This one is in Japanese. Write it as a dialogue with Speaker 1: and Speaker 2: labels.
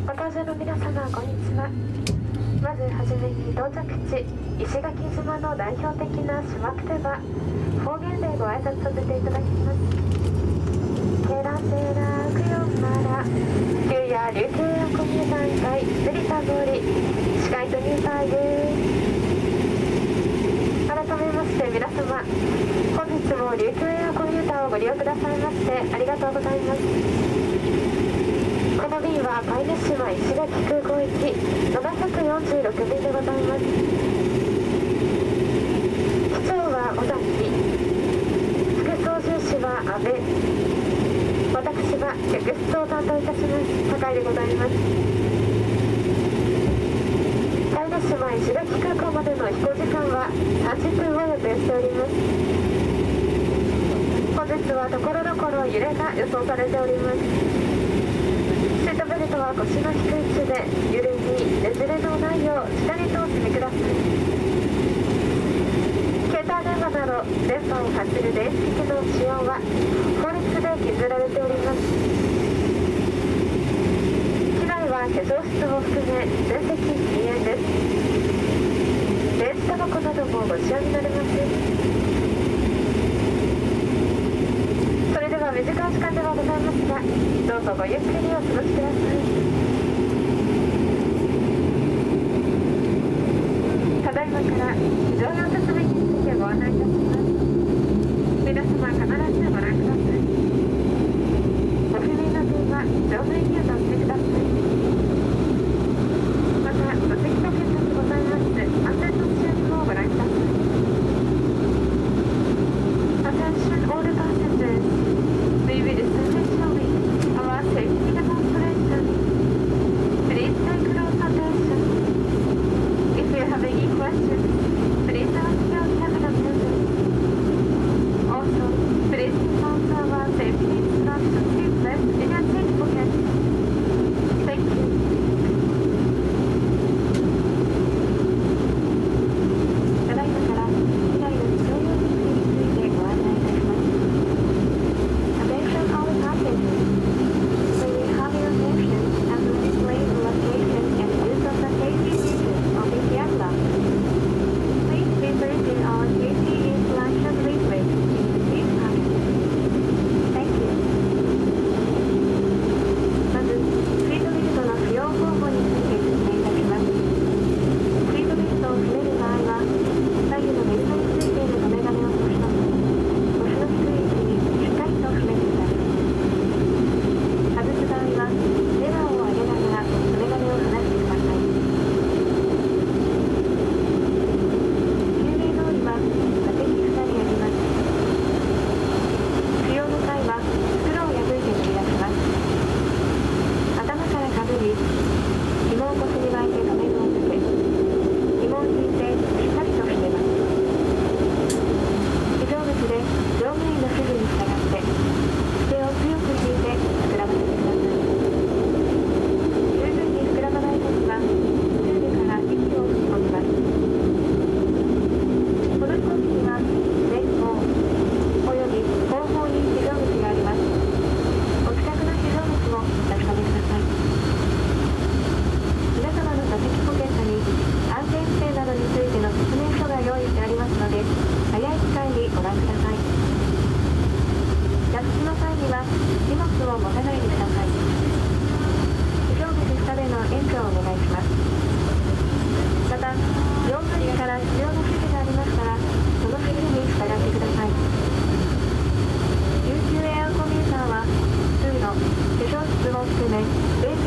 Speaker 1: ご搭乗の皆様、こんにちは。まずはじめに到着地石垣島の代表的な島くてば方言でご挨拶させていただきます。ケラセラクヨマラ旧夜琉球やコミュ段階スリタボリ司会とニュータイです。改めまして皆様、本日も琉球エアコミューターをご利用くださいましてありがとうございます。この便はパイネ島石垣空港行き746便でございます。機長は尾崎、副操縦士は阿部、私は客室を担当いたします酒井でございます。パイネ島石垣空港までの飛行時間は30分を予定しております。本日はところどころ揺れが予想されております。シートベルトは腰の低い位置で揺れにねじれのないよう下にとお進みください。携帯電話など電波を発する電子機器の使用は法律で禁じられております。機内は化粧室を含め全席禁煙です。電子タバコなどもご使用になれません。それでは短い時間ではございますが、どうぞごゆっくりお過ごしください。ただいまから乗用設備についてご案内いたします。皆様必ずご覧ください。お不明な点は乗務員にお尋ねください。また座席ポケットにございます安全の注意もご覧ください。Attention all the passengers, we will soon showing our safety demonstration. Please take close attention. If you have any questions, please ask your cabin attendant. Also, please note our safety instructions is left in your seat pocket. Thank you.化粧室を含め